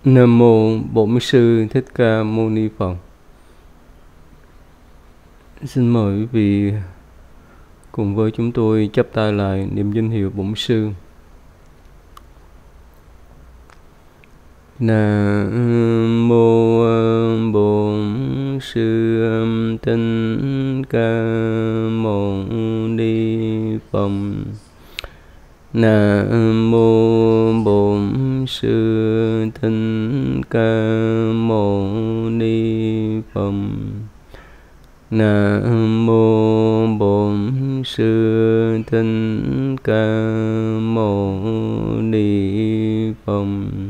Nam mô Bổn Sư Thích Ca Mâu Ni Phật. Xin mời quý vị cùng với chúng tôi chắp tay lại niệm danh hiệu Bổn Sư. Nam mô Bổn Sư Thích Ca Mâu Ni Phật. Nam mô Bổn Sư Thích Ca Mâu Ni Phật. Nam mô Bổn Sư Thích Ca Mâu Ni Phật.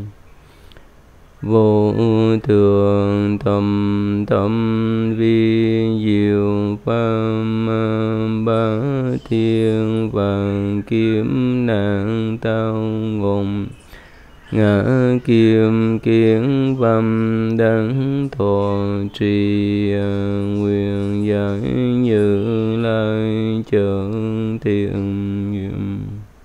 Vô thượng tâm tâm vi diệu pháp bát thiên vạn kiếm nạn tao ngôn ngã kim kiến văn đắng thọ trì nguyện giải như lai trợ thiện nguyện.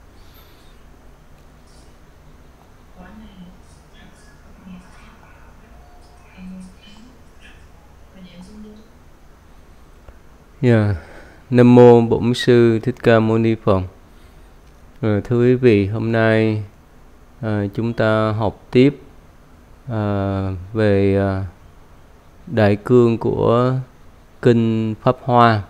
Nam mô Bổn Sư Thích Ca Mâu Ni Phật. Thưa quý vị, hôm nay chúng ta học tiếp về đại cương của kinh Pháp Hoa.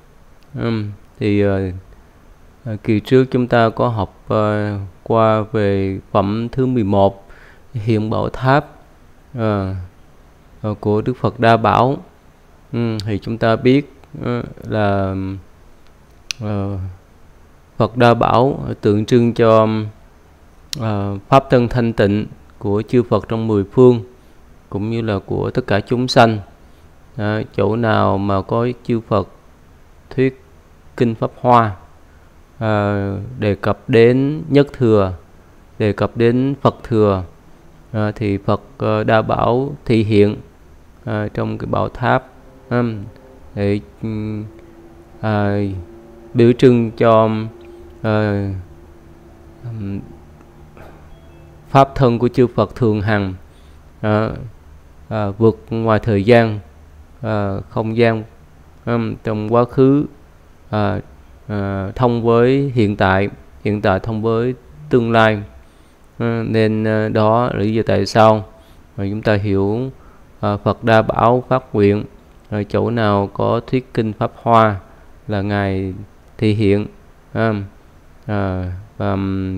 Kỳ trước chúng ta có học qua về phẩm thứ 11, Hiện Bảo Tháp của Đức Phật Đa Bảo. Thì chúng ta biết là Phật Đa Bảo tượng trưng cho pháp thân thanh tịnh của chư Phật trong 10 phương, cũng như là của tất cả chúng sanh. Chỗ nào mà có chư Phật thuyết kinh Pháp Hoa, đề cập đến nhất thừa, đề cập đến Phật thừa, thì Phật Đa Bảo thị hiện trong cái bảo tháp để biểu trưng cho pháp thân của chư Phật thường hằng, vượt ngoài thời gian, không gian, trong quá khứ thông với hiện tại, hiện tại thông với tương lai. Nên đó là lý do tại sao mà chúng ta hiểu Phật Đa Bảo phát nguyện chỗ nào có thuyết kinh Pháp Hoa là Ngài thị hiện. Và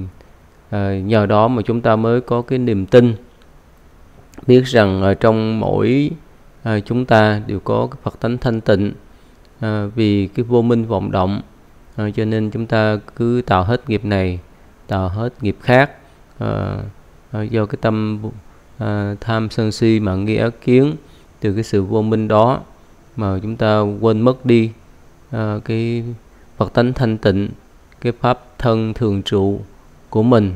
nhờ đó mà chúng ta mới có cái niềm tin, biết rằng trong mỗi chúng ta đều có cái Phật tánh thanh tịnh, vì cái vô minh vọng động, cho nên chúng ta cứ tạo hết nghiệp này, tạo hết nghiệp khác, do cái tâm tham sân si mạng nghi ác kiến, từ cái sự vô minh đó mà chúng ta quên mất đi cái Phật tánh thanh tịnh, cái pháp thân thường trụ của mình.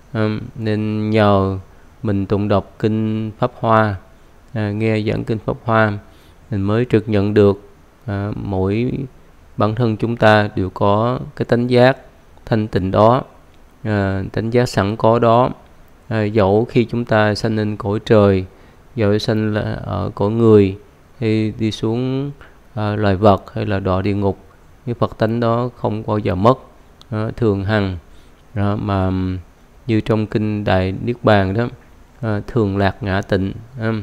Nên nhờ mình tụng đọc kinh Pháp Hoa, nghe giảng kinh Pháp Hoa, mình mới trực nhận được mỗi bản thân chúng ta đều có cái tánh giác thanh tịnh đó, tánh giác sẵn có đó. Dẫu khi chúng ta sanh lên cõi trời, dẫu sanh ở cõi người, hay đi xuống loài vật, hay là đọa địa ngục, cái Phật tánh đó không bao giờ mất, thường hằng. Mà như trong kinh Đại Niết Bàn đó, thường lạc ngã tịnh.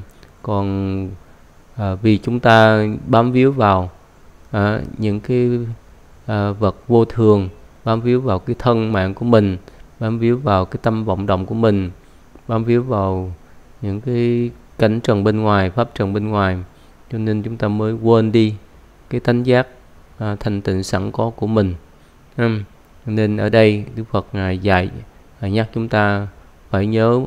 Còn vì chúng ta bám víu vào những cái vật vô thường, bám víu vào cái thân mạng của mình, bám víu vào cái tâm vọng động của mình, bám víu vào những cái cảnh trần bên ngoài, pháp trần bên ngoài, cho nên chúng ta mới quên đi cái tánh giác thanh tịnh sẵn có của mình. Nên ở đây Đức Phật Ngài dạy, nhắc chúng ta phải nhớ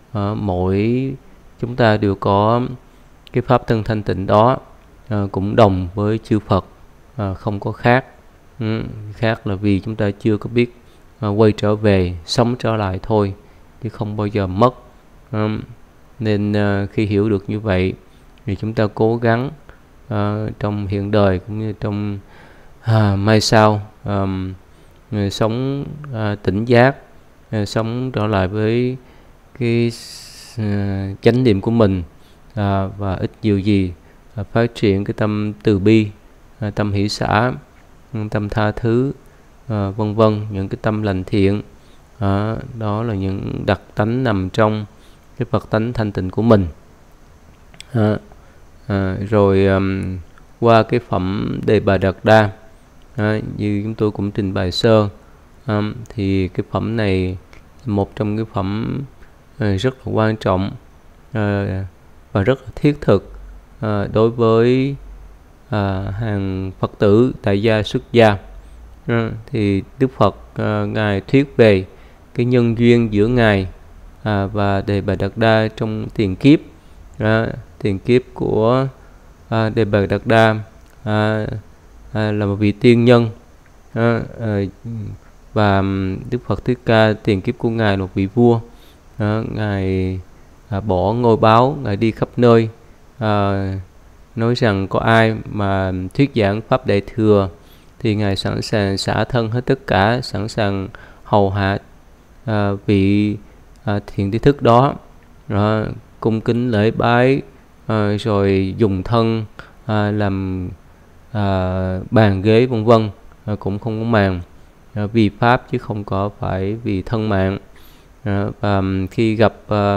mỗi chúng ta đều có cái pháp thân thanh tịnh đó, cũng đồng với chư Phật, không có khác. Khác là vì chúng ta chưa có biết quay trở về, sống trở lại thôi, chứ không bao giờ mất. Nên khi hiểu được như vậy thì chúng ta cố gắng trong hiện đời cũng như trong mai sau sống tỉnh giác, sống trở lại với cái chánh niệm của mình, và ít nhiều gì phát triển cái tâm từ bi, tâm hỷ xả, tâm tha thứ, vân vân, những cái tâm lành thiện. Đó là những đặc tánh nằm trong cái Phật tánh thanh tịnh của mình. Rồi qua cái phẩm Đề Bà Đạt Đa, như chúng tôi cũng trình bày sơ, thì cái phẩm này một trong cái phẩm rất là quan trọng và rất là thiết thực đối với hàng Phật tử tại gia xuất gia. Thì Đức Phật Ngài thuyết về cái nhân duyên giữa Ngài và Đề Bà Đạt Đa trong tiền kiếp. Tiền kiếp của Đề Bà Đạt Đa là một vị tiên nhân, và Đức Phật Thích Ca tiền kiếp của Ngài là một vị vua. Ngài bỏ ngôi báu, Ngài đi khắp nơi, nói rằng có ai mà thuyết giảng Pháp Đại Thừa thì Ngài sẵn sàng xả thân hết tất cả, sẵn sàng hầu hạ vị thiện tri thức đó, cung kính lễ bái, rồi dùng thân làm bàn ghế vân vân, cũng không có màng, vì Pháp chứ không có phải vì thân mạng. Và khi gặp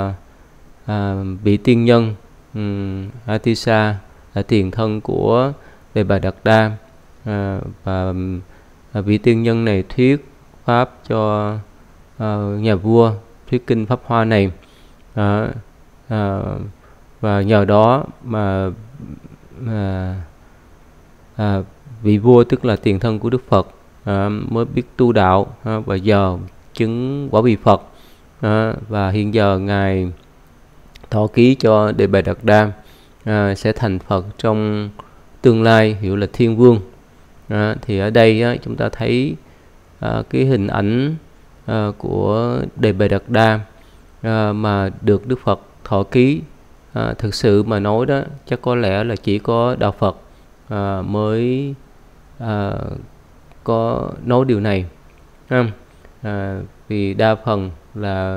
vị tiên nhân Atisa là tiền thân của Đề Bà Đạt Đa, và vị tiên nhân này thuyết Pháp cho nhà vua, thuyết kinh Pháp Hoa này, và nhờ đó mà vị vua tức là tiền thân của Đức Phật mới biết tu đạo, và giờ chứng quả vị Phật. Và hiện giờ Ngài thọ ký cho Đề Bà Đạt Đa sẽ thành Phật trong tương lai, hiệu là Thiên Vương. Thì ở đây chúng ta thấy cái hình ảnh của Đề Bà Đạt Đa mà được Đức Phật thọ ký. Thực sự mà nói đó, chắc có lẽ là chỉ có Đạo Phật mới có nói điều này. Vì đa phần là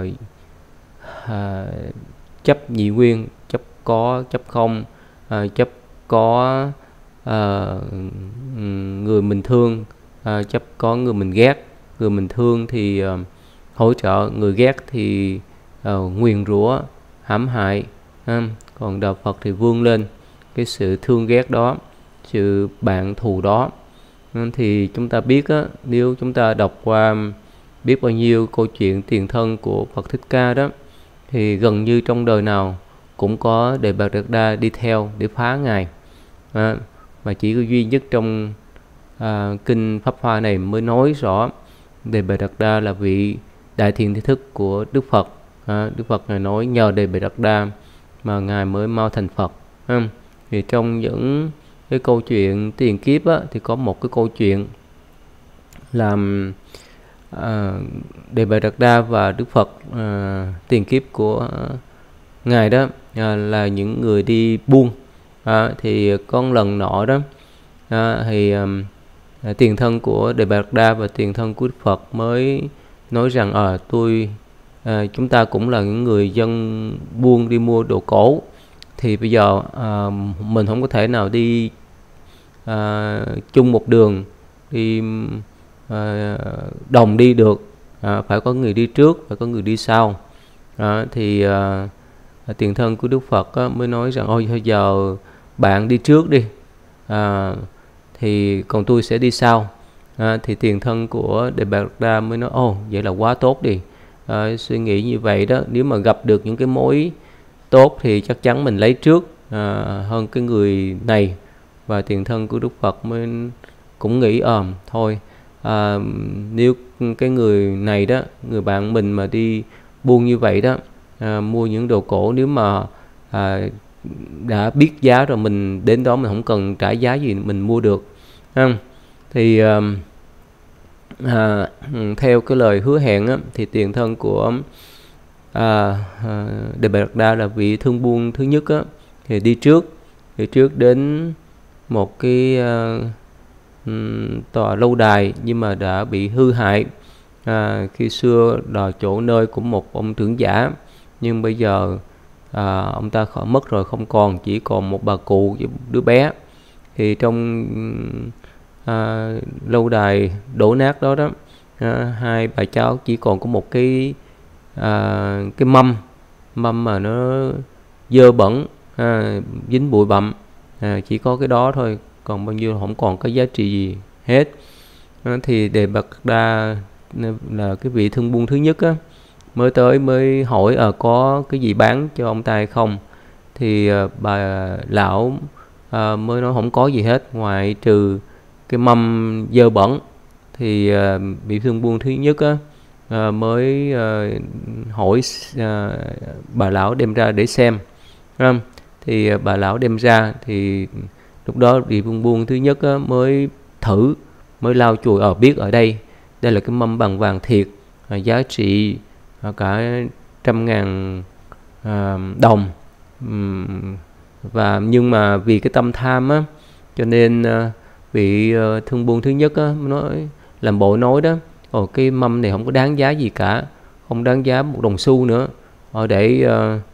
chấp nhị nguyên, chấp có, chấp không, chấp có người mình thương, chấp có người mình ghét. Người mình thương thì hỗ trợ, người ghét thì nguyền rủa, hãm hại. Còn Đạo Phật thì vươn lên cái sự thương ghét đó, sự bạn thù đó. Thì chúng ta biết nếu chúng ta đọc qua biết bao nhiêu câu chuyện tiền thân của Phật Thích Ca đó, thì gần như trong đời nào cũng có Đề Bà Đạt Đa đi theo để phá Ngài. Mà chỉ có duy nhất trong kinh Pháp Hoa này mới nói rõ Đề Bà Đạt Đa là vị đại thiện tri thức của Đức Phật. Đức Phật Ngài nói nhờ Đề Bà Đạt Đa mà Ngài mới mau thành Phật. Thì trong những cái câu chuyện tiền kiếp thì có một cái câu chuyện làm Đề Bà Đạt Đa và Đức Phật tiền kiếp của Ngài đó là những người đi buôn. Thì con lần nọ đó thì tiền thân của Đề Bà Đạt Đa và tiền thân của Đức Phật mới nói rằng chúng ta cũng là những người dân buôn đi mua đồ cổ, thì bây giờ mình không có thể nào đi chung một đường, đi đồng đi được, phải có người đi trước, phải có người đi sau. Thì tiền thân của Đức Phật mới nói rằng thôi giờ bạn đi trước đi, thì còn tôi sẽ đi sau. Thì tiền thân của Đề Bà Đạt Đa mới nói vậy là quá tốt đi. Suy nghĩ như vậy đó, nếu mà gặp được những cái mối tốt thì chắc chắn mình lấy trước hơn cái người này. Và tiền thân của Đức Phật mới cũng nghĩ thôi, nếu cái người này đó, người bạn mình mà đi buôn như vậy đó, mua những đồ cổ, nếu mà đã biết giá rồi, mình đến đó mình không cần trả giá gì mình mua được. Thì theo cái lời hứa hẹn thì tiền thân của Đề Bà Đạt Đa là vị thương buôn thứ nhất thì đi trước đến một cái tòa lâu đài, nhưng mà đã bị hư hại. Khi xưa là chỗ nơi của một ông trưởng giả, nhưng bây giờ ông ta mất rồi, không còn, chỉ còn một bà cụ với một đứa bé. Thì trong lâu đài đổ nát đó đó, hai bà cháu chỉ còn có một cái mâm mà nó dơ bẩn, dính bụi bặm, chỉ có cái đó thôi, còn bao nhiêu không còn có giá trị gì hết. Thì Đề Bạt Đa là cái vị thương buôn thứ nhất á, mới tới mới hỏi có cái gì bán cho ông ta hay không. Thì bà lão mới nói không có gì hết ngoại trừ cái mâm dơ bẩn. Thì vị thương buôn thứ nhất á, mới hỏi bà lão đem ra để xem. Thì bà lão đem ra, thì lúc đó vị thương buôn thứ nhất á, mới thử, mới lau chùi, biết ở đây là cái mâm bằng vàng thiệt, giá trị cả 100.000 đồng. Và nhưng mà vì cái tâm tham á, cho nên vị thương buôn thứ nhất á, nói làm bộ nói đó, cái mâm này không có đáng giá gì cả, không đáng giá một đồng xu nữa, để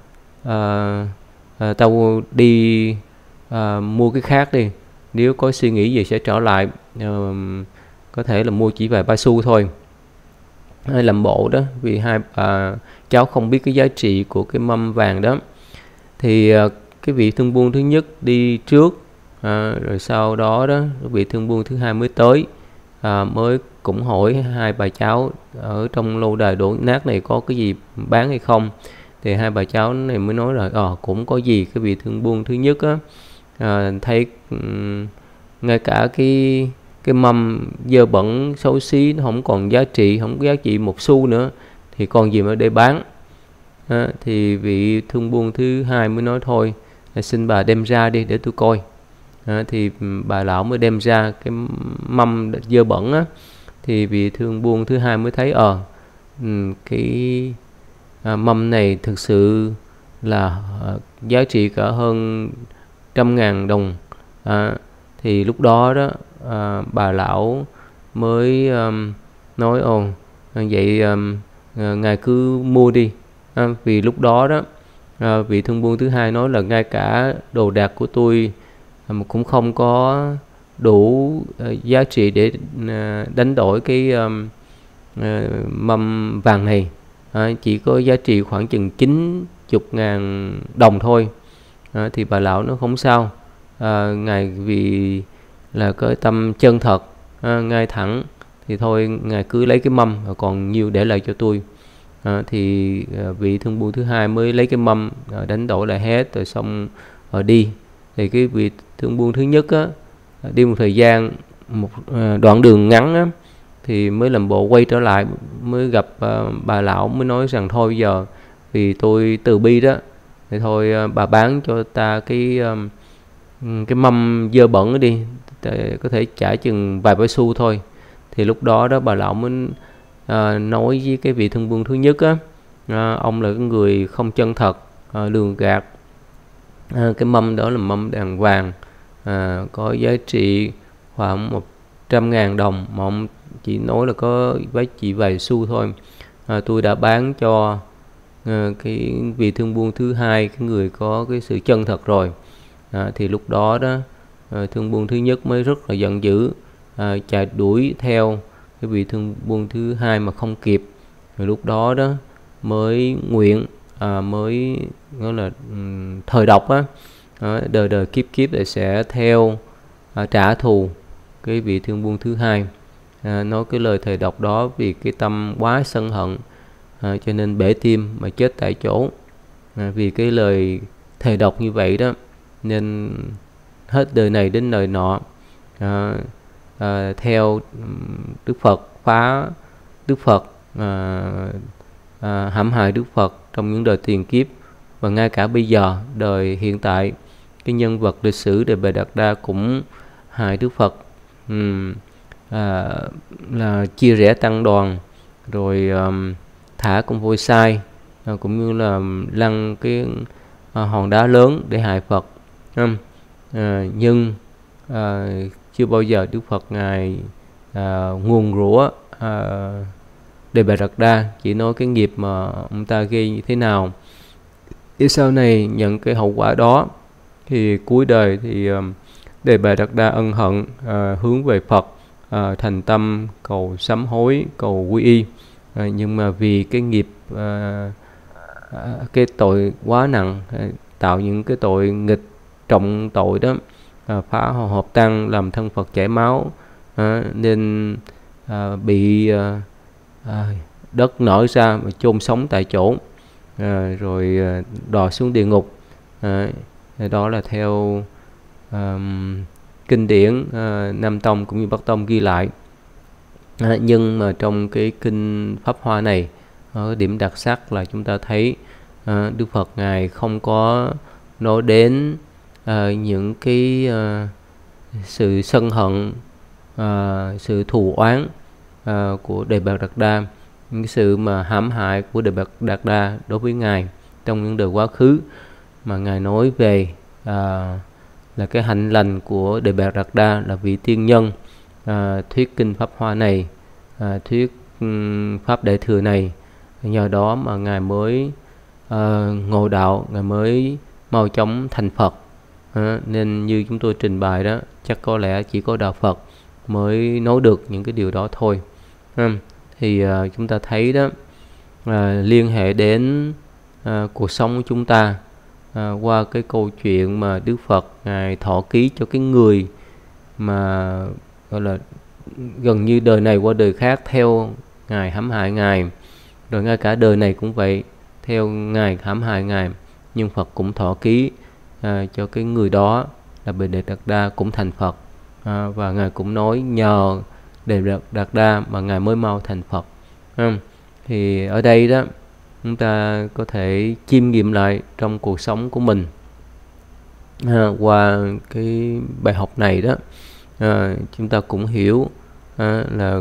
tao đi mua cái khác đi, nếu có suy nghĩ gì sẽ trở lại, có thể là mua chỉ vài ba xu thôi. Làm bộ đó, vì hai cháu không biết cái giá trị của cái mâm vàng đó. Thì cái vị thương buôn thứ nhất đi trước, rồi sau đó đó vị thương buôn thứ hai mới tới, mới cũng hỏi hai bà cháu ở trong lâu đài đổ nát này có cái gì bán hay không. Thì hai bà cháu này mới nói là cũng có gì. Cái vị thương buôn thứ nhất á, thấy ngay cả cái mâm dơ bẩn xấu xí, nó không còn giá trị, không có giá trị một xu nữa, thì còn gì mà để bán. Thì vị thương buôn thứ hai mới nói thôi, xin bà đem ra đi để tôi coi. Thì bà lão mới đem ra cái mâm dơ bẩn á. Thì vị thương buôn thứ hai mới thấy cái mâm này thực sự là giá trị cả hơn 100.000 đồng. Thì lúc đó đó bà lão mới nói vậy ngài cứ mua đi. Vì lúc đó đó vị thương buôn thứ hai nói là ngay cả đồ đạc của tôi cũng không có đủ giá trị để đánh đổi cái mâm vàng này, chỉ có giá trị khoảng chừng 90.000 đồng thôi. Thì bà lão nó không sao, ngài vì là cái tâm chân thật, ngay thẳng, thì thôi ngài cứ lấy cái mâm, còn nhiều để lại cho tôi. Thì vị thương buôn thứ hai mới lấy cái mâm đánh đổi lại hết rồi xong đi. Thì cái vị thương buôn thứ nhất á, đi một thời gian, một đoạn đường ngắn á, thì mới làm bộ quay trở lại, mới gặp bà lão, mới nói rằng thôi giờ vì tôi từ bi đó, thì thôi bà bán cho ta cái mâm dơ bẩn đi, có thể trả chừng vài ba xu thôi. Thì lúc đó đó bà lão mới nói với cái vị thương buôn thứ nhất á, ông là cái người không chân thật, lường gạt. Cái mâm đó là mâm đàn vàng, có giá trị khoảng 100.000 đồng, mà ông chỉ nói là có giá trị vài xu thôi. Tôi đã bán cho cái vị thương buôn thứ hai, cái người có cái sự chân thật rồi. Thì lúc đó đó thương buôn thứ nhất mới rất là giận dữ, chạy đuổi theo cái vị thương buôn thứ hai mà không kịp. Rồi lúc đó đó mới nguyện, mới nói là thời độc á, đời đời kiếp kiếp để sẽ theo trả thù cái vị thương buôn thứ hai. Nói cái lời thề độc đó vì cái tâm quá sân hận, cho nên bể tim mà chết tại chỗ. Vì cái lời thề độc như vậy đó, nên hết đời này đến đời nọ theo Đức Phật, phá Đức Phật, hãm hại Đức Phật trong những đời tiền kiếp. Và ngay cả bây giờ đời hiện tại, cái nhân vật lịch sử Đề Bà Đạt Đa cũng hại Đức Phật, là chia rẽ tăng đoàn, rồi thả con voi sai, cũng như là lăn cái hòn đá lớn để hại Phật. Nhưng chưa bao giờ Đức Phật ngài nguồn rủa Đề Bà Đạt Đa, chỉ nói cái nghiệp mà ông ta gây như thế nào. Thì sau này nhận cái hậu quả đó, thì cuối đời thì Đề Bà Đạt Đa ân hận, hướng về Phật, thành tâm cầu sám hối, cầu quy y. Nhưng mà vì cái nghiệp, cái tội quá nặng, tạo những cái tội nghịch trọng tội đó, phá hòa hợp tăng, làm thân Phật chảy máu, nên bị đất nở ra và chôn sống tại chỗ, rồi đọa xuống địa ngục. Đó là theo kinh điển Nam Tông cũng như Bắc Tông ghi lại. Nhưng mà trong cái kinh Pháp Hoa này, điểm đặc sắc là chúng ta thấy Đức Phật Ngài không có nói đến những cái sự sân hận, sự thù oán của Đề Bà Đạt Đa, những cái sự mà hãm hại của Đề Bà Đạt Đa đối với Ngài trong những đời quá khứ, mà Ngài nói về là cái hạnh lành của Đề Bà Đạt Đa là vị tiên nhân thuyết kinh Pháp Hoa này, thuyết Pháp Đại Thừa này. Nhờ đó mà Ngài mới ngộ đạo, Ngài mới mau chóng thành Phật. Nên như chúng tôi trình bày đó, chắc có lẽ chỉ có Đạo Phật mới nói được những cái điều đó thôi. Thì chúng ta thấy đó, liên hệ đến cuộc sống của chúng ta qua cái câu chuyện mà Đức Phật Ngài thọ ký cho cái người mà gọi là gần như đời này qua đời khác theo Ngài, hãm hại Ngài, rồi ngay cả đời này cũng vậy, theo Ngài, hãm hại Ngài, nhưng Phật cũng thọ ký cho cái người đó là Đề Bà Đạt Đa cũng thành Phật. Và Ngài cũng nói nhờ Đề Bà Đạt Đa mà Ngài mới mau thành Phật. Thì ở đây đó, chúng ta có thể chiêm nghiệm lại trong cuộc sống của mình. Qua cái bài học này đó, chúng ta cũng hiểu là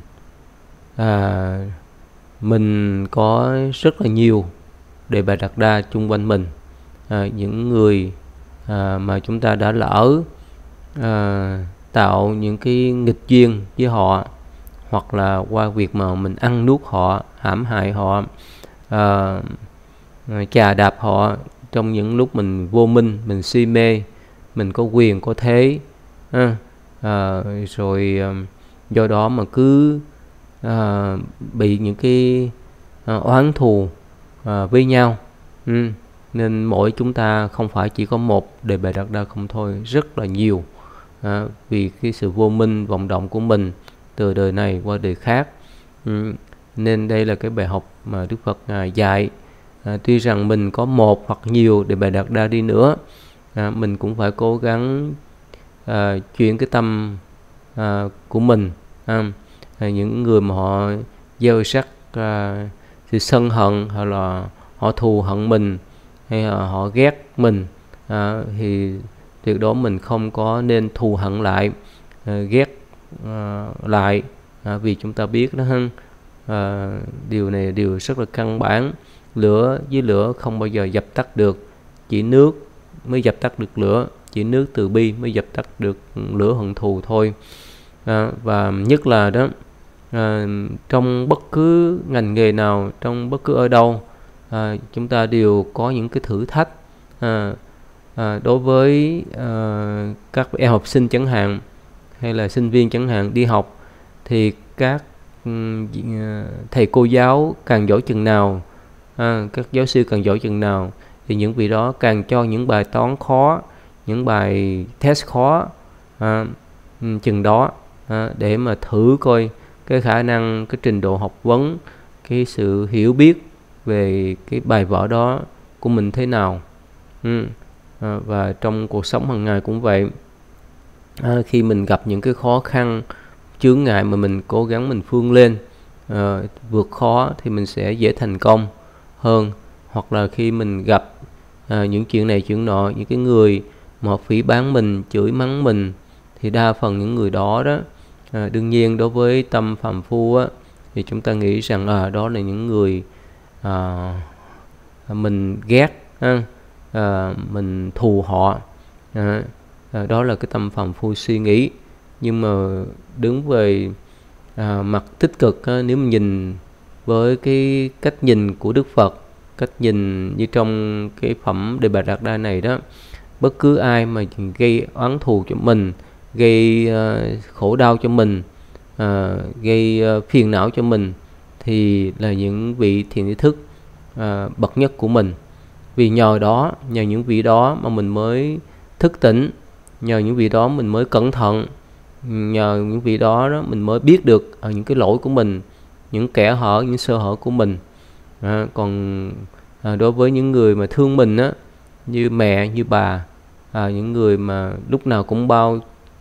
mình có rất là nhiều Đề Bà Đạt Đa chung quanh mình, những người mà chúng ta đã lỡ tạo những cái nghịch duyên với họ, hoặc là qua việc mà mình ăn nuốt họ, hãm hại họ, chà đạp họ trong những lúc mình vô minh, mình si mê, mình có quyền có thế, rồi do đó mà cứ bị những cái oán thù với nhau. Nên mỗi chúng ta không phải chỉ có một Đề Bà Đạt Đa không thôi, rất là nhiều, vì cái sự vô minh vọng động của mình từ đời này qua đời khác. Nên đây là cái bài học mà Đức Phật Ngài dạy. Tuy rằng mình có một hoặc nhiều Đề Bà Đạt Đa đi nữa, mình cũng phải cố gắng chuyển cái tâm của mình. Những người mà họ gieo rắc sự sân hận, hoặc là họ thù hận mình, hay là họ ghét mình, thì tuyệt đối mình không có nên thù hận lại, ghét lại, vì chúng ta biết đó hơn, điều này điều rất là căn bản. Lửa với lửa không bao giờ dập tắt được, chỉ nước mới dập tắt được lửa, chỉ nước từ bi mới dập tắt được lửa hận thù thôi. Và nhất là đó, trong bất cứ ngành nghề nào, trong bất cứ ở đâu, chúng ta đều có những cái thử thách. Đối với các em học sinh chẳng hạn, hay là sinh viên chẳng hạn, đi học, thì các thầy cô giáo càng giỏi chừng nào, các giáo sư càng giỏi chừng nào, thì những vị đó càng cho những bài toán khó, những bài test khó chừng đó, để mà thử coi cái khả năng, cái trình độ học vấn, cái sự hiểu biết về cái bài vở đó của mình thế nào. Và trong cuộc sống hàng ngày cũng vậy. Khi mình gặp những cái khó khăn, chướng ngại mà mình cố gắng mình vươn lên, vượt khó, thì mình sẽ dễ thành công hơn. Hoặc là khi mình gặp những chuyện này chuyện nọ, những cái người mà phỉ báng mình, chửi mắng mình, thì đa phần những người đó đó, đương nhiên đối với tâm phàm phu á, thì chúng ta nghĩ rằng đó là những người mình ghét, mình thù họ, đó là cái tâm phàm phu suy nghĩ. Nhưng mà đứng về mặt tích cực, nếu mình nhìn với cái cách nhìn của Đức Phật, cách nhìn như trong cái phẩm Đề Bà Đạt Đa này đó, bất cứ ai mà gây oán thù cho mình, gây khổ đau cho mình, gây phiền não cho mình, thì là những vị thiện tri thức bậc nhất của mình. Vì nhờ những vị đó mà mình mới thức tỉnh, nhờ những vị đó mình mới cẩn thận, nhờ những vị đó mình mới biết được những cái lỗi của mình, những kẽ hở, những sơ hở của mình. Còn đối với những người mà thương mình á, như mẹ, như bà, những người mà lúc nào cũng bao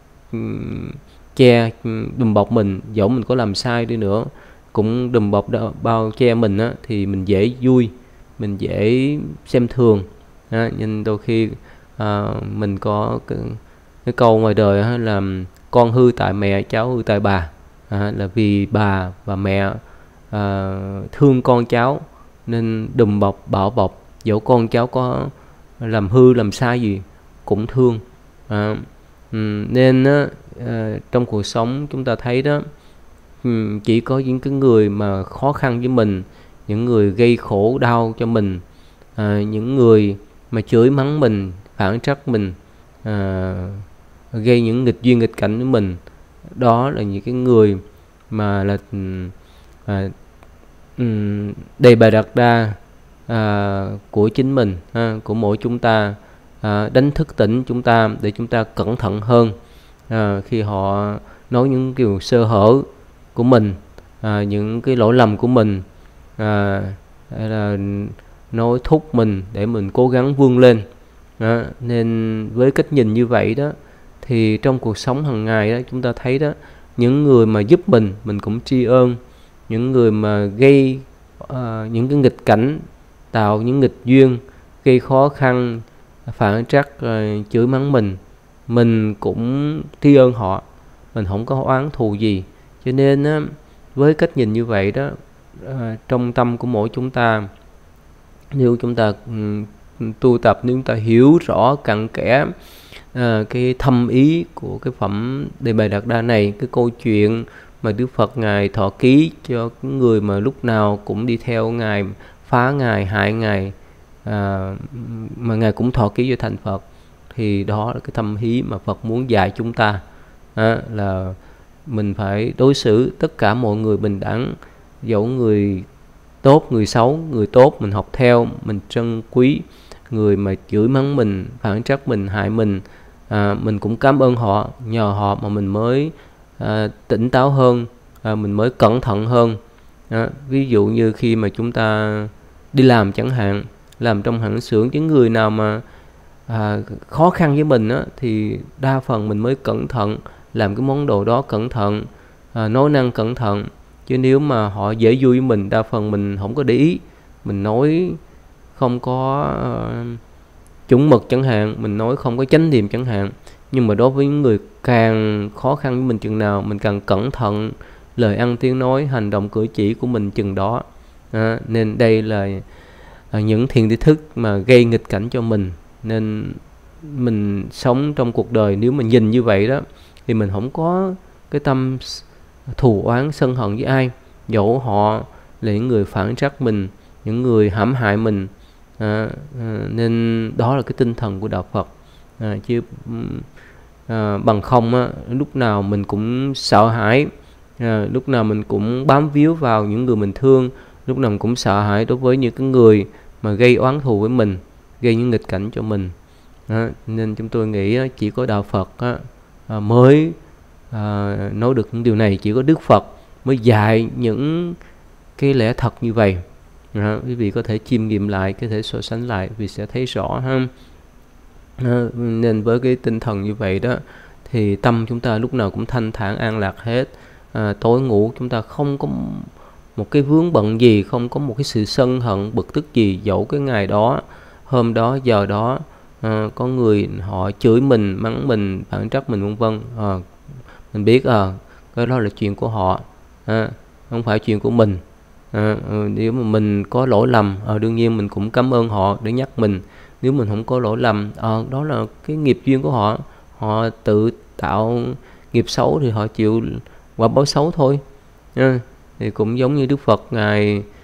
che đùm bọc mình, dẫu mình có làm sai đi nữa cũng đùm bọc bao che mình á, thì mình dễ vui, mình dễ xem thường. Nhưng đôi khi mình có cái câu ngoài đời là con hư tại mẹ, cháu hư tại bà. Là vì bà và mẹ thương con cháu nên đùm bọc, bảo bọc, dẫu con cháu có làm hư, làm sai gì cũng thương. Nên trong cuộc sống chúng ta thấy đó, chỉ có những cái người mà khó khăn với mình, những người gây khổ đau cho mình, những người mà chửi mắng mình, phản trách mình, gây những nghịch duyên nghịch cảnh với mình, đó là những cái người mà là Đề Bà Đạt Đa của chính mình, của mỗi chúng ta, đánh thức tỉnh chúng ta để chúng ta cẩn thận hơn khi họ nói những kiểu sơ hở của mình, những cái lỗi lầm của mình, hay là nói thúc mình để mình cố gắng vươn lên. Nên với cách nhìn như vậy đó, thì trong cuộc sống hàng ngày đó, chúng ta thấy đó, những người mà giúp mình cũng tri ân. Những người mà gây những cái nghịch cảnh, tạo những nghịch duyên, gây khó khăn, phản trắc, chửi mắng mình cũng tri ân họ, mình không có oán thù gì. Cho nên á, với cách nhìn như vậy đó, trong tâm của mỗi chúng ta, nếu chúng ta tu tập, nếu chúng ta hiểu rõ cặn kẽ cái thâm ý của cái phẩm Đề Bà Đạt Đa này, cái câu chuyện mà Đức Phật Ngài thọ ký cho những người mà lúc nào cũng đi theo Ngài, phá Ngài, hại Ngài, mà Ngài cũng thọ ký cho thành Phật, thì đó là cái thâm ý mà Phật muốn dạy chúng ta, là mình phải đối xử tất cả mọi người bình đẳng, dẫu người tốt, người xấu. Người tốt mình học theo, mình trân quý. Người mà chửi mắng mình, phản trách mình, hại mình cũng cảm ơn họ, nhờ họ mà mình mới tỉnh táo hơn, mình mới cẩn thận hơn. Ví dụ như khi mà chúng ta đi làm chẳng hạn, làm trong hãng xưởng, những người nào mà khó khăn với mình thì đa phần mình mới cẩn thận, làm cái món đồ đó cẩn thận, nói năng cẩn thận. Chứ nếu mà họ dễ vui với mình, đa phần mình không có để ý, mình nói không có chuẩn mực chẳng hạn, mình nói không có chánh niệm chẳng hạn. Nhưng mà đối với những người càng khó khăn với mình chừng nào, mình càng cẩn thận lời ăn tiếng nói, hành động cử chỉ của mình chừng đó. Nên đây là những thiện tri thức mà gây nghịch cảnh cho mình. Nên mình sống trong cuộc đời, nếu mình nhìn như vậy đó, thì mình không có cái tâm thù oán sân hận với ai, dẫu họ là những người phản trắc mình, những người hãm hại mình. Nên đó là cái tinh thần của đạo Phật. Chứ bằng không lúc nào mình cũng sợ hãi, lúc nào mình cũng bám víu vào những người mình thương, lúc nào mình cũng sợ hãi đối với những cái người mà gây oán thù với mình, gây những nghịch cảnh cho mình. Nên chúng tôi nghĩ chỉ có đạo Phật mới nói được những điều này, chỉ có Đức Phật mới dạy những cái lẽ thật như vậy. Quý vị có thể chiêm nghiệm lại, có thể so sánh lại, vì sẽ thấy rõ ha. Nên với cái tinh thần như vậy đó, thì tâm chúng ta lúc nào cũng thanh thản an lạc hết. Tối ngủ chúng ta không có một cái vướng bận gì, không có một cái sự sân hận bực tức gì, dẫu cái ngày đó, hôm đó, giờ đó có người họ chửi mình, mắng mình, phản trách mình vân vân, mình biết cái đó là chuyện của họ, không phải chuyện của mình. Nếu mà mình có lỗi lầm, đương nhiên mình cũng cảm ơn họ để nhắc mình. Nếu mình không có lỗi lầm, đó là cái nghiệp duyên của họ, họ tự tạo nghiệp xấu thì họ chịu quả báo xấu thôi. Thì cũng giống như Đức Phật Ngài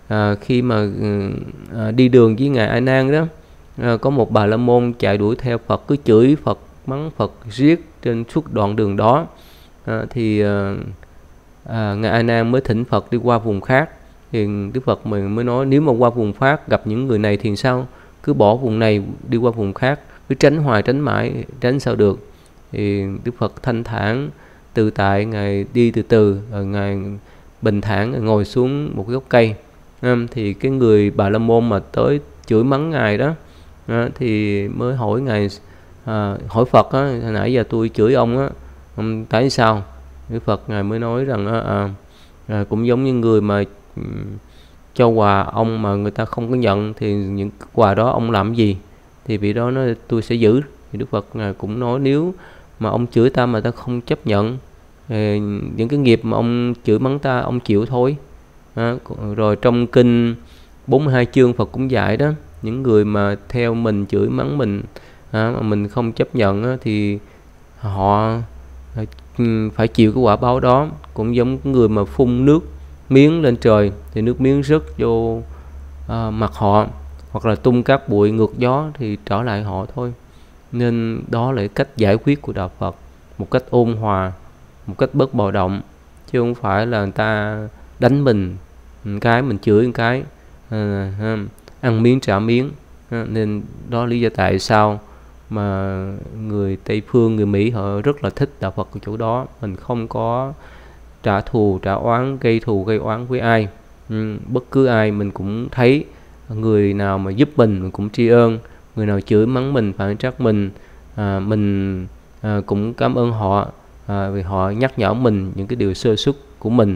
khi mà đi đường với ngài A Nan đó, có một bà la môn chạy đuổi theo Phật, cứ chửi Phật, mắng Phật riết trên suốt đoạn đường đó. Thì ngài A Nan mới thỉnh Phật đi qua vùng khác. Thì Đức Phật mình mới nói, nếu mà qua vùng khác gặp những người này thì sao, cứ bỏ vùng này đi qua vùng khác, cứ tránh hoài tránh mãi, tránh sao được. Thì Đức Phật thanh thản tự tại, ngài đi từ từ, ngài bình thản ngồi xuống một cái gốc cây. Thì cái người bà la môn mà tới chửi mắng ngài đó, thì mới hỏi ngài, hỏi Phật á, nãy giờ tôi chửi ông á, tại sao? Đức Phật ngài mới nói rằng cũng giống như người mà cho quà ông mà người ta không có nhận, thì những quà đó ông làm gì? Thì vị đó nói tôi sẽ giữ. Thì Đức Phật ngài cũng nói, nếu mà ông chửi ta mà ta không chấp nhận, những cái nghiệp mà ông chửi mắng ta ông chịu thôi. Rồi trong kinh 42 chương Phật cũng dạy đó, những người mà theo mình chửi mắng mình mà mình không chấp nhận thì họ phải chịu cái quả báo đó. Cũng giống người mà phun nước miếng lên trời thì nước miếng rớt vô mặt họ, hoặc là tung cát bụi ngược gió thì trở lại họ thôi. Nên đó là cách giải quyết của Đạo Phật, một cách ôn hòa, một cách bất bạo động, chứ không phải là người ta đánh mình cái mình chửi một cái, ăn miếng trả miếng. Nên đó lý do tại sao mà người Tây Phương, người Mỹ họ rất là thích Đạo Phật của chỗ đó. Mình không có trả thù, trả oán, gây thù, gây oán với ai. Bất cứ ai mình cũng thấy, người nào mà giúp mình cũng tri ân, người nào chửi mắng mình, phản trách mình, mình cũng cảm ơn họ, vì họ nhắc nhở mình những cái điều sơ suất của mình.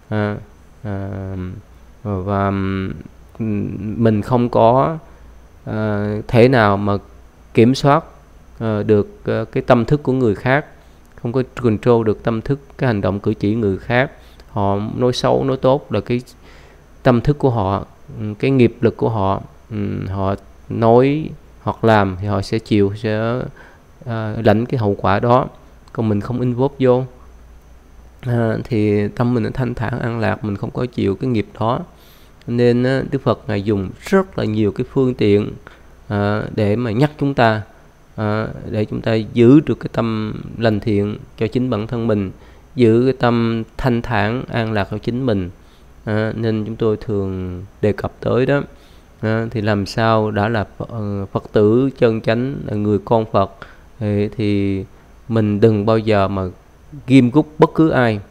Và mình không có thể nào mà kiểm soát được cái tâm thức của người khác, không có control được tâm thức, cái hành động cử chỉ người khác. Họ nói xấu, nói tốt là cái tâm thức của họ, cái nghiệp lực của họ. Họ nói hoặc làm thì họ sẽ chịu, sẽ lãnh cái hậu quả đó. Còn mình không involve vô, thì tâm mình thanh thản an lạc, mình không có chịu cái nghiệp đó. Nên Đức Phật ngài dùng rất là nhiều cái phương tiện để mà nhắc chúng ta, để chúng ta giữ được cái tâm lành thiện cho chính bản thân mình, giữ cái tâm thanh thản an lạc cho chính mình. Nên chúng tôi thường đề cập tới đó. Thì làm sao đã là Phật tử chân chánh, là người con Phật, thì mình đừng bao giờ mà ghim gút bất cứ ai.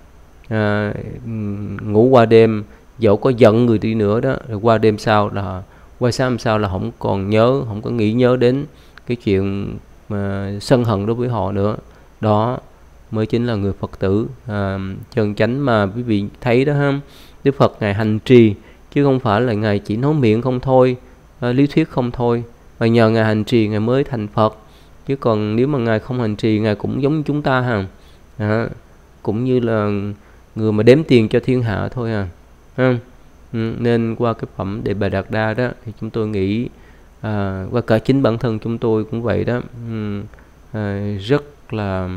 Ngủ qua đêm, dẫu có giận người đi nữa đó, rồi qua đêm sau là qua sáng sau là không còn nhớ, không có nghĩ nhớ đến cái chuyện mà sân hận đối với họ nữa. Đó mới chính là người Phật tử chân chánh mà quý vị thấy đó ha. Đức Phật ngài hành trì chứ không phải là ngài chỉ nói miệng không thôi, lý thuyết không thôi, mà nhờ ngài hành trì ngài mới thành Phật. Chứ còn nếu mà ngài không hành trì, ngài cũng giống như chúng ta cũng như là người mà đếm tiền cho thiên hạ thôi Nên qua cái phẩm Đề Bà Đạt Đa đó thì chúng tôi nghĩ, qua cả chính bản thân chúng tôi cũng vậy đó, rất là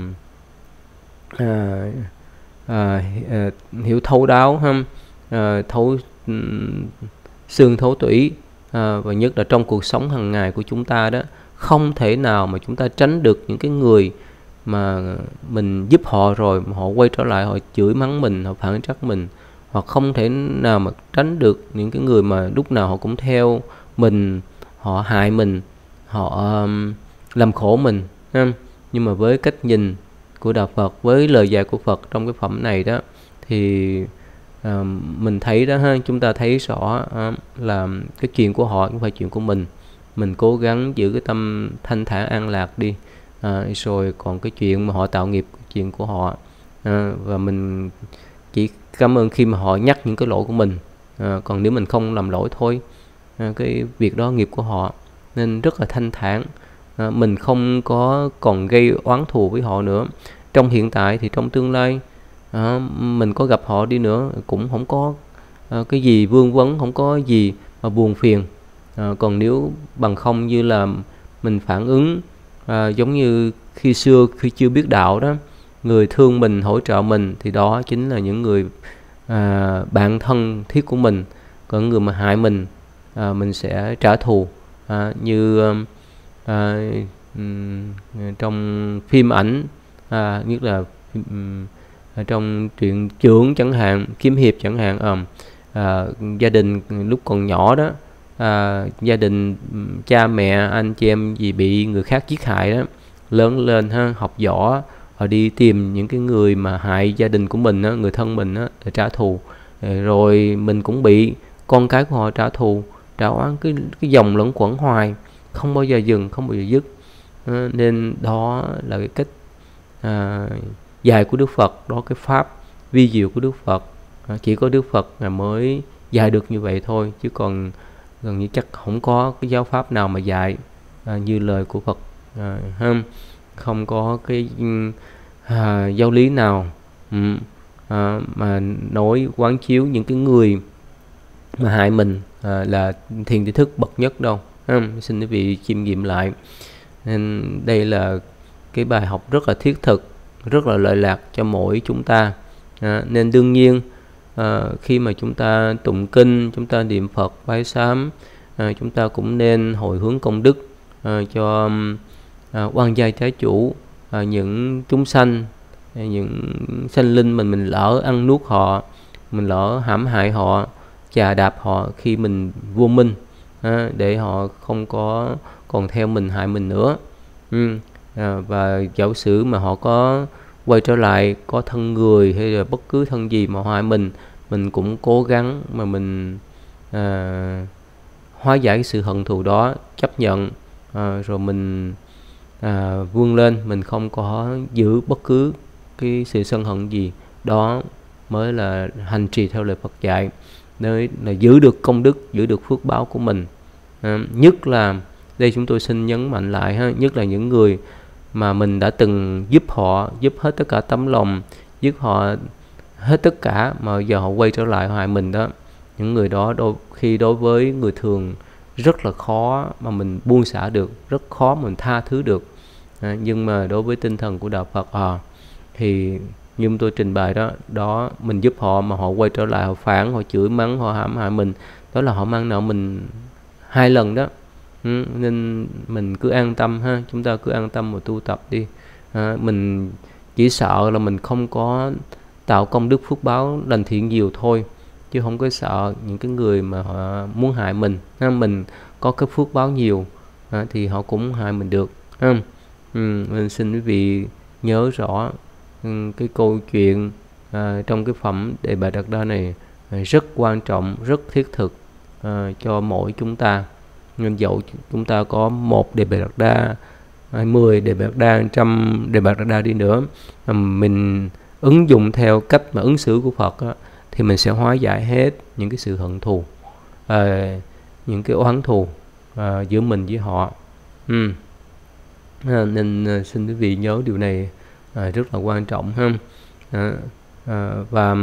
hiểu thấu đáo thấu xương thấu tủy, và nhất là trong cuộc sống hàng ngày của chúng ta đó, không thể nào mà chúng ta tránh được những cái người mà mình giúp họ rồi mà họ quay trở lại họ chửi mắng mình, họ phản trách mình. Hoặc không thể nào mà tránh được những cái người mà lúc nào họ cũng theo mình, họ hại mình, họ làm khổ mình. Nhưng mà với cách nhìn của Đạo Phật, với lời dạy của Phật trong cái phẩm này đó, thì mình thấy đó chúng ta thấy rõ là cái chuyện của họ không phải chuyện của mình. Mình cố gắng giữ cái tâm thanh thản an lạc đi, rồi còn cái chuyện mà họ tạo nghiệp, chuyện của họ, và mình chỉ cảm ơn khi mà họ nhắc những cái lỗi của mình. Còn nếu mình không làm lỗi thôi, cái việc đó nghiệp của họ. Nên rất là thanh thản, mình không có còn gây oán thù với họ nữa. Trong hiện tại thì trong tương lai, mình có gặp họ đi nữa cũng không có cái gì vương vấn, không có gì mà buồn phiền. Còn nếu bằng không như là mình phản ứng giống như khi xưa, khi chưa biết đạo đó, người thương mình, hỗ trợ mình, thì đó chính là những người bạn thân thiết của mình. còn người mà hại mình sẽ trả thù. Như trong phim ảnh, nhất là trong truyện Chưởng chẳng hạn, kiếm hiệp chẳng hạn, gia đình lúc còn nhỏ đó, gia đình cha mẹ anh chị em gì bị người khác giết hại đó, lớn lên học võ, họ đi tìm những cái người mà hại gia đình của mình đó, người thân mình đó, để trả thù. Rồi mình cũng bị con cái của họ trả thù, trả oán, cái dòng luẩn quẩn hoài, không bao giờ dừng, không bao giờ dứt. Nên đó là cái cách dạy của Đức Phật, đó cái pháp vi diệu của Đức Phật. Chỉ có Đức Phật Ngài mới dạy được như vậy thôi, chứ còn gần như chắc không có cái giáo pháp nào mà dạy như lời của Phật. Không có cái giáo lý nào mà nói quán chiếu những cái người mà hại mình là thiền tri thức bậc nhất đâu. Xin quý vị chiêm nghiệm lại. Nên đây là cái bài học rất là thiết thực, rất là lợi lạc cho mỗi chúng ta. Nên đương nhiên khi mà chúng ta tụng kinh, chúng ta niệm Phật, bái sám, chúng ta cũng nên hồi hướng công đức cho oan gia trái chủ, những chúng sanh, những sanh linh mình lỡ ăn nuốt họ, mình lỡ hãm hại họ, chà đạp họ khi mình vô minh, để họ không có còn theo mình, hại mình nữa. Và giả sử mà họ có quay trở lại, có thân người hay là bất cứ thân gì mà hại mình cũng cố gắng mà mình hóa giải cái sự hận thù đó, chấp nhận, rồi mình vươn lên, mình không có giữ bất cứ cái sự sân hận gì. Đó mới là hành trì theo lời Phật dạy, nơi là giữ được công đức, giữ được phước báo của mình. Nhất là đây chúng tôi xin nhấn mạnh lại, nhất là những người mà mình đã từng giúp họ, giúp hết tất cả tấm lòng, giúp họ hết tất cả, mà giờ họ quay trở lại hại mình đó. Những người đó khi đối với người thường rất là khó mà mình buông xả được, rất khó mình tha thứ được. Nhưng mà đối với tinh thần của đạo Phật thì như tôi trình bày đó mình giúp họ mà họ quay trở lại, họ phản, họ chửi mắng, họ hãm hại mình, đó là họ mang nợ mình 2 lần đó. Nên mình cứ an tâm chúng ta cứ an tâm mà tu tập đi. Mình chỉ sợ là mình không có tạo công đức phước báo lành thiện nhiều thôi, chứ không có sợ những cái người mà họ muốn hại mình. Mình có cái phước báo nhiều thì họ cũng hại mình được. Mình xin quý vị nhớ rõ cái câu chuyện trong cái phẩm Đề Bà Đạt Đa này rất quan trọng, rất thiết thực cho mỗi chúng ta. Nên dẫu chúng ta có 1 Đề Bà Đạt Đa, 10 Đề Bà Đạt Đa, 100 Đề Bà Đạt Đa đi nữa, mình ứng dụng theo cách mà ứng xử của Phật thì mình sẽ hóa giải hết những cái sự hận thù, những cái oán thù giữa mình với họ. Nên xin quý vị nhớ điều này rất là quan trọng và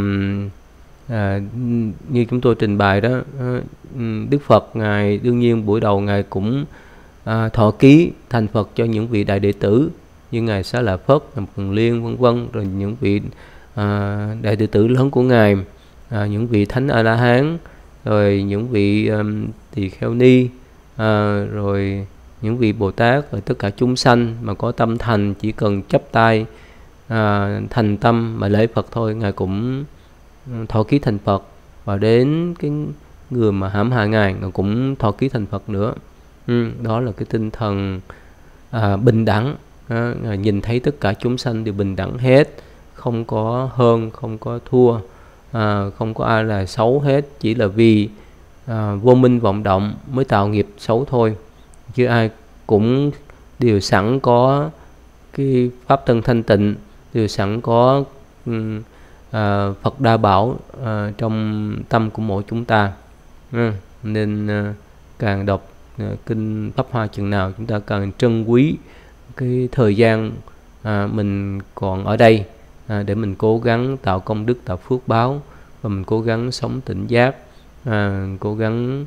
như chúng tôi trình bày đó, Đức Phật Ngài đương nhiên buổi đầu Ngài cũng thọ ký thành Phật cho những vị đại đệ tử như Ngài Xá Lợi Phất, Ngài Cần Liên vân vân, rồi những vị đại đệ tử lớn của Ngài, những vị Thánh A La Hán, rồi những vị Tỳ Kheo Ni, rồi những vị Bồ Tát, rồi tất cả chúng sanh mà có tâm thành, chỉ cần chắp tay thành tâm mà lễ Phật thôi, Ngài cũng thọ ký thành Phật. Và đến cái người mà hãm hại Ngài cũng thọ ký thành Phật nữa. Đó là cái tinh thần bình đẳng. Nhìn thấy tất cả chúng sanh đều bình đẳng hết, không có hơn, không có thua, không có ai là xấu hết, chỉ là vì vô minh vọng động mới tạo nghiệp xấu thôi, chứ ai cũng đều sẵn có cái pháp thân thanh tịnh, đều sẵn có Phật đa bảo trong tâm của mỗi chúng ta. Nên càng đọc kinh Pháp Hoa chừng nào, chúng ta càng trân quý cái thời gian mình còn ở đây, để mình cố gắng tạo công đức, tạo phước báo, và mình cố gắng sống tỉnh giác, cố gắng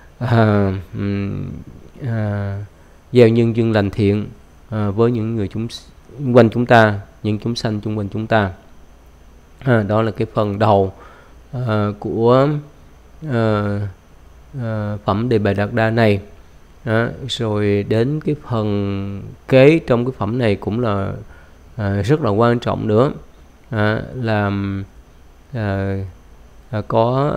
gieo nhân duyên lành thiện với những người quanh chúng ta, những chúng sanh xung quanh chúng ta. Đó là cái phần đầu của phẩm Đề Bà Đạt Đa này. Rồi đến cái phần kế trong cái phẩm này cũng là rất là quan trọng nữa, là có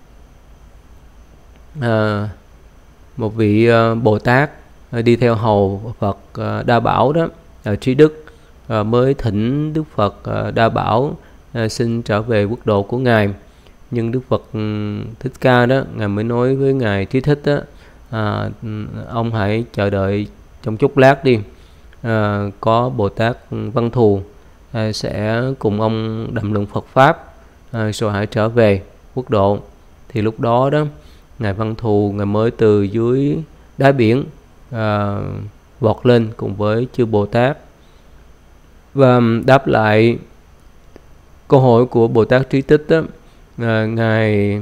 một vị Bồ Tát đi theo hầu Phật Đa Bảo đó, Trí Đức, mới thỉnh Đức Phật Đa Bảo xin trở về quốc độ của ngài. Nhưng Đức Phật Thích Ca đó, ngài mới nói với ngài Trí Thích đó, ông hãy chờ đợi trong chốc lát đi, có Bồ Tát Văn Thù sẽ cùng ông đàm luận Phật pháp, rồi hãy trở về quốc độ. Thì lúc đó đó, ngài Văn Thù ngài mới từ dưới đáy biển vọt lên cùng với chư Bồ Tát và đáp lại câu hỏi của Bồ Tát Trí Tích đó. Ngài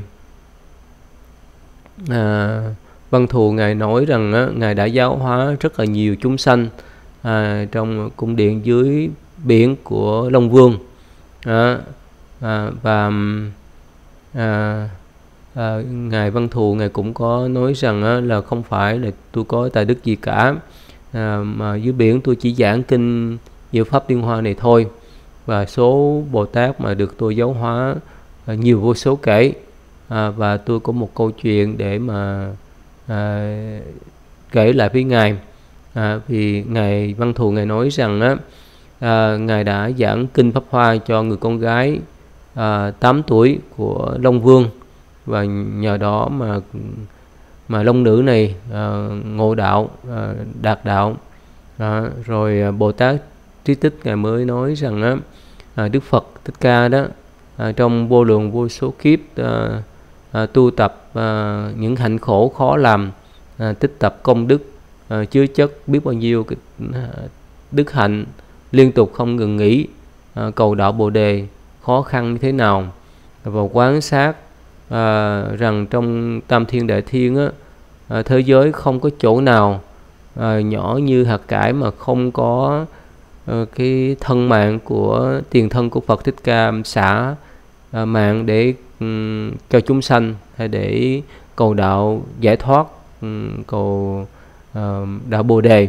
Văn Thù ngài nói rằng ngài đã giáo hóa rất là nhiều chúng sanh trong cung điện dưới biển của Long Vương, và ngài Văn Thù ngài cũng có nói rằng là không phải là tôi có tài đức gì cả, mà dưới biển tôi chỉ giảng kinh Diệu Pháp Liên Hoa này thôi, và số Bồ Tát mà được tôi giáo hóa nhiều vô số kể, và tôi có một câu chuyện để mà kể lại với ngài. Vì ngài Văn Thù ngài nói rằng ngài đã giảng kinh Pháp Hoa cho người con gái 8 tuổi của Long Vương, và nhờ đó mà Long nữ này ngộ đạo, đạt đạo. Rồi Bồ Tát Trí Tích ngài mới nói rằng Đức Phật Thích Ca đó, trong vô lượng vô số kiếp tu tập những hạnh khổ khó làm, tích tập công đức chứa chất biết bao nhiêu cái đức hạnh, liên tục không ngừng nghỉ cầu đạo Bồ Đề khó khăn như thế nào, và quan sát rằng trong Tam Thiên Đại Thiên thế giới không có chỗ nào nhỏ như hạt cải mà không có cái thân mạng của tiền thân của Phật Thích Ca xả mạng để cho chúng sanh, hay để cầu đạo giải thoát, cầu đạo Bồ Đề.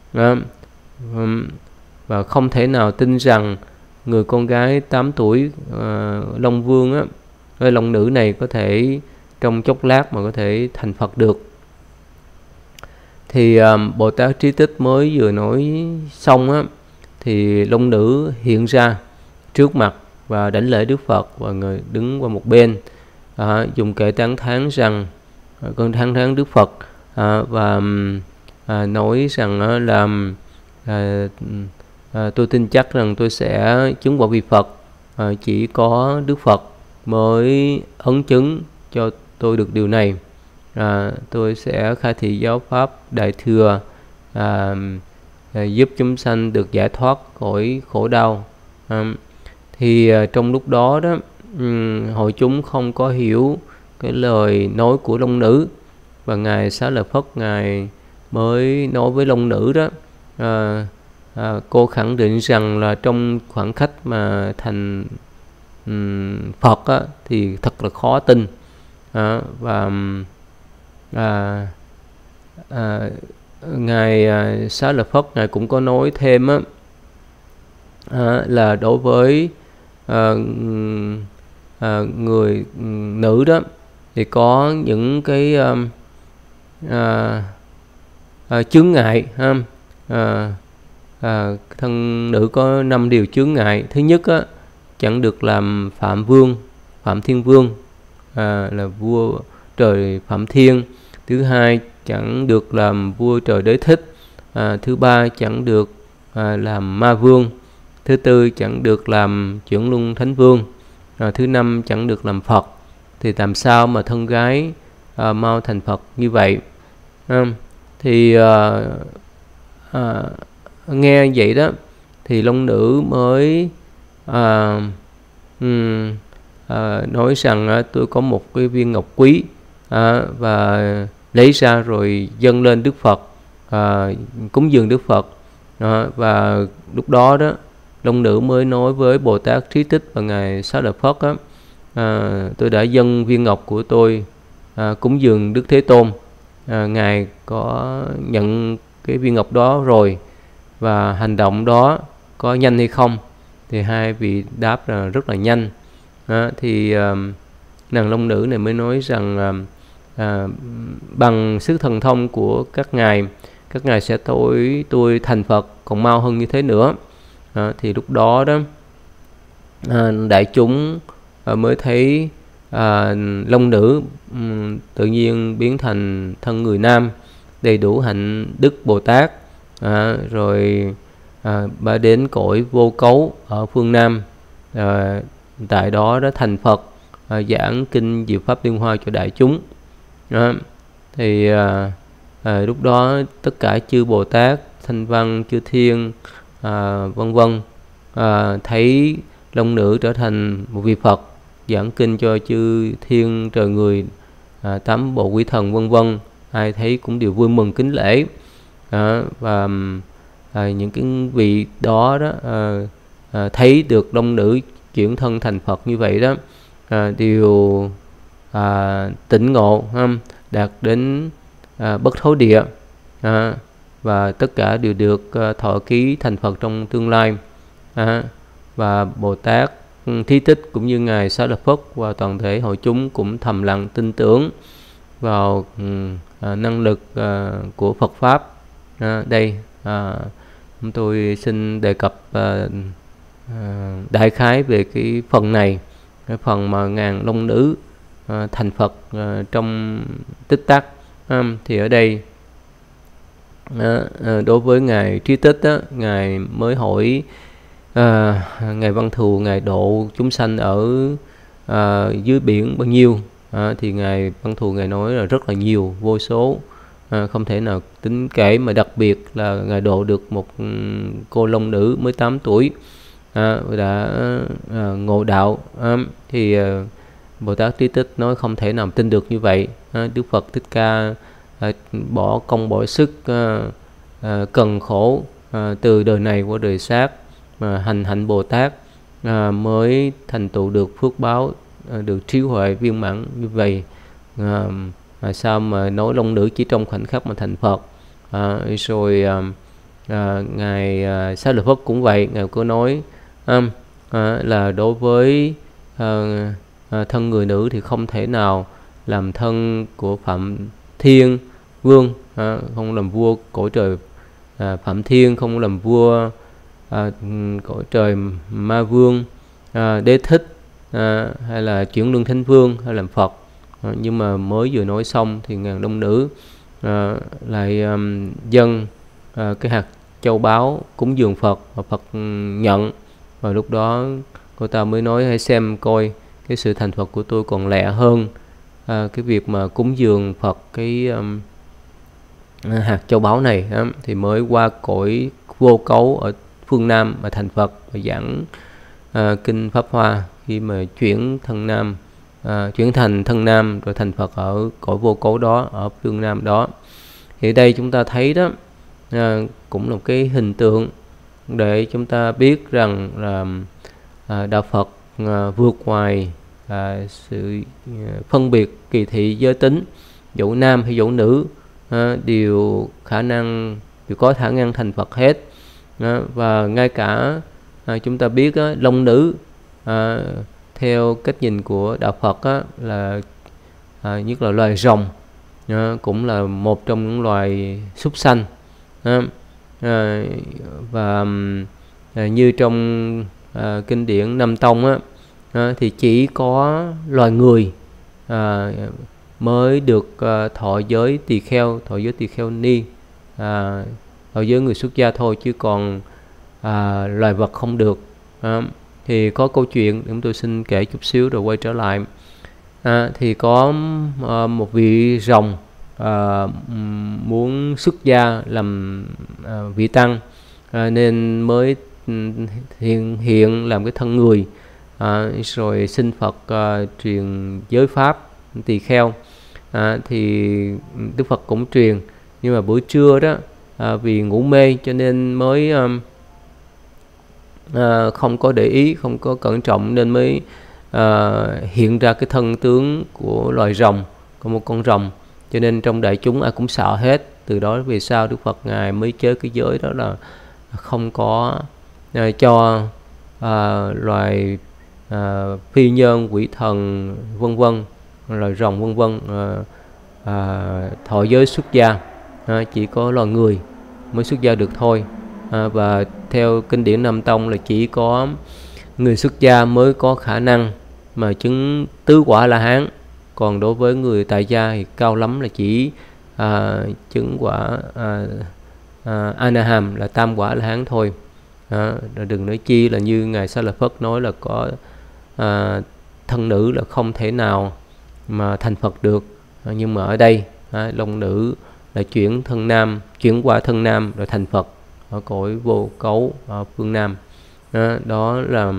Và không thể nào tin rằng người con gái 8 tuổi Long Vương Long nữ này có thể trong chốc lát mà có thể thành Phật được. Thì Bồ Tát Trí Tích mới vừa nói xong thì Long nữ hiện ra trước mặt và đảnh lễ Đức Phật, và người đứng qua một bên dùng kệ tán thán rằng con tán thán Đức Phật, và nói rằng là tôi tin chắc rằng tôi sẽ chứng quả vị Phật, chỉ có Đức Phật mới ấn chứng cho tôi được điều này. Tôi sẽ khai thị giáo pháp đại thừa, giúp chúng sanh được giải thoát khỏi khổ đau. Thì trong lúc đó đó, hội chúng không có hiểu cái lời nói của Long nữ, và ngài Xá Lợi Phất ngài mới nói với Long nữ đó, cô khẳng định rằng là trong khoảng cách mà thành Phật thì thật là khó tin. Và ngài Xá Lợi Phất ngài cũng có nói thêm là đối với người nữ đó thì có những cái chướng ngại thân nữ có 5 điều chướng ngại. Thứ nhất chẳng được làm Phạm Vương, Phạm Thiên Vương, là vua trời Phạm Thiên. Thứ hai, chẳng được làm vua trời Đế Thích. Thứ ba, chẳng được làm Ma Vương. Thứ tư, chẳng được làm Chuyển Luân Thánh Vương. Thứ năm, chẳng được làm Phật. Thì làm sao mà thân gái mau thành Phật như vậy? Thì nghe vậy đó thì Long nữ mới nói rằng tôi có một cái viên ngọc quý, và lấy ra rồi dâng lên Đức Phật, cúng dường Đức Phật. Và lúc đó đó Long nữ mới nói với Bồ Tát Trí Tích và ngài Xá Lợi Phất tôi đã dâng viên ngọc của tôi cúng dường Đức Thế Tôn. Ngài có nhận cái viên ngọc đó rồi, và hành động đó có nhanh hay không? Thì hai vị đáp là rất là nhanh. Thì nàng long nữ này mới nói rằng bằng sức thần thông của các ngài sẽ tôi thành Phật còn mau hơn như thế nữa. Thì lúc đó đó đại chúng mới thấy long nữ tự nhiên biến thành thân người nam, đầy đủ hạnh đức Bồ Tát, rồi bà đến cõi vô cấu ở phương Nam, tại đó thành Phật, giảng kinh Diệu Pháp Liên Hoa cho đại chúng. Thì lúc đó tất cả chư Bồ Tát, Thanh Văn, chư Thiên, vân vân, thấy long nữ trở thành một vị Phật, giảng kinh cho chư thiên trời người, 8 bộ quỷ thần vân vân, ai thấy cũng đều vui mừng kính lễ. Và những cái vị đó thấy được long nữ chuyển thân thành Phật như vậy đó, đều tỉnh ngộ, đạt đến bất thối địa, và tất cả đều được thọ ký thành Phật trong tương lai. Và Bồ Tát Thí Tích cũng như Ngài Xá Lợi Phất và toàn thể hội chúng cũng thầm lặng tin tưởng vào năng lực của Phật Pháp. Đây chúng tôi xin đề cập đại khái về cái phần này, cái phần mà ngàn long nữ thành Phật trong tích tắc. Thì ở đây đối với Ngài Trí Tích đó, Ngài mới hỏi Ngài Văn Thù, Ngài độ chúng sanh ở dưới biển bao nhiêu? Thì Ngài Văn Thù Ngài nói là rất là nhiều, vô số, không thể nào tính kể, mà đặc biệt là Ngài độ được một cô long nữ mới 8 tuổi đã ngộ đạo. Thì Bồ Tát Trí Tích nói không thể nào tin được như vậy. Đức Phật Thích Ca bỏ công bỏ sức, cần khổ từ đời này qua đời khác, hành hạnh Bồ Tát mới thành tựu được phước báo, được trí huệ viên mãn như vậy. Mà sao mà nói long nữ chỉ trong khoảnh khắc mà thành Phật. Rồi Ngài Xá Lợi Phất cũng vậy, Ngài có nói là đối với thân người nữ thì không thể nào làm thân của Phạm Thiên Vương, không làm vua cõi trời Phạm Thiên, không làm vua cõi trời Ma Vương, Đế Thích, hay là Chuyển Luân Thánh Vương, hay làm Phật. Nhưng mà mới vừa nói xong thì ngàn long nữ lại dâng cái hạt châu báu cúng dường Phật, và Phật nhận. Và lúc đó cô ta mới nói hãy xem coi cái sự thành Phật của tôi còn lẹ hơn cái việc mà cúng dường Phật cái hạt châu báu này. Thì mới qua cõi vô cấu ở phương Nam mà thành Phật và giảng kinh Pháp Hoa, khi mà chuyển thành thân nam rồi thành Phật ở cõi vô cấu đó, ở phương Nam đó. Thì đây chúng ta thấy đó cũng là một cái hình tượng để chúng ta biết rằng là đạo Phật vượt ngoài sự phân biệt kỳ thị giới tính, dẫu nam hay dẫu nữ đều có khả năng thành Phật hết. Và ngay cả chúng ta biết long nữ theo cách nhìn của đạo Phật là nhất là loài rồng, cũng là một trong những loài súc sanh. Và như trong kinh điển Nam Tông thì chỉ có loài người mới được thọ giới tỳ kheo, ni, thọ giới người xuất gia thôi, chứ còn loài vật không được. Thì có câu chuyện chúng tôi xin kể chút xíu rồi quay trở lại. Thì có một vị rồng muốn xuất gia làm vị tăng, nên mới hiện làm cái thân người, rồi xin Phật truyền giới pháp tỳ kheo. Thì Đức Phật cũng truyền, nhưng mà buổi trưa đó vì ngủ mê cho nên mới không có để ý, không có cẩn trọng, nên mới hiện ra cái thân tướng của loài rồng, của một con rồng, cho nên trong đại chúng ai cũng sợ hết. Từ đó về sau Đức Phật ngài mới chế cái giới đó là không có cho loài phi nhân, quỷ thần vân vân, loài rồng vân vân thọ giới xuất gia, chỉ có loài người mới xuất gia được thôi. Và theo kinh điển Nam Tông là chỉ có người xuất gia mới có khả năng mà chứng tứ quả La Hán, còn đối với người tại gia thì cao lắm là chỉ chứng quả Anaham là tam quả La Hán thôi. Đừng nói chi là như ngài Xá Lợi Phất nói là có thân nữ là không thể nào mà thành Phật được. Nhưng mà ở đây long nữ là chuyển thân nam, chuyển qua thân nam rồi thành Phật ở cõi vô cấu phương Nam. Đó là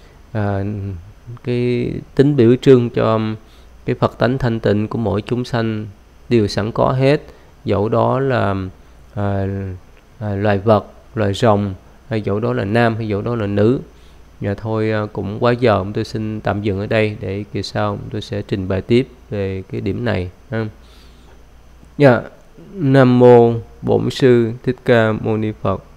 cái tính biểu trưng cho cái Phật tánh thanh tịnh của mỗi chúng sanh đều sẵn có hết, dẫu đó là loài vật, loài rồng, hay dẫu đó là nam hay dẫu đó là nữ. Và thôi cũng quá giờ, tôi xin tạm dừng ở đây để kỳ sau tôi sẽ trình bày tiếp về cái điểm này. Nam mô Bổn Sư Thích Ca Mâu Ni Phật.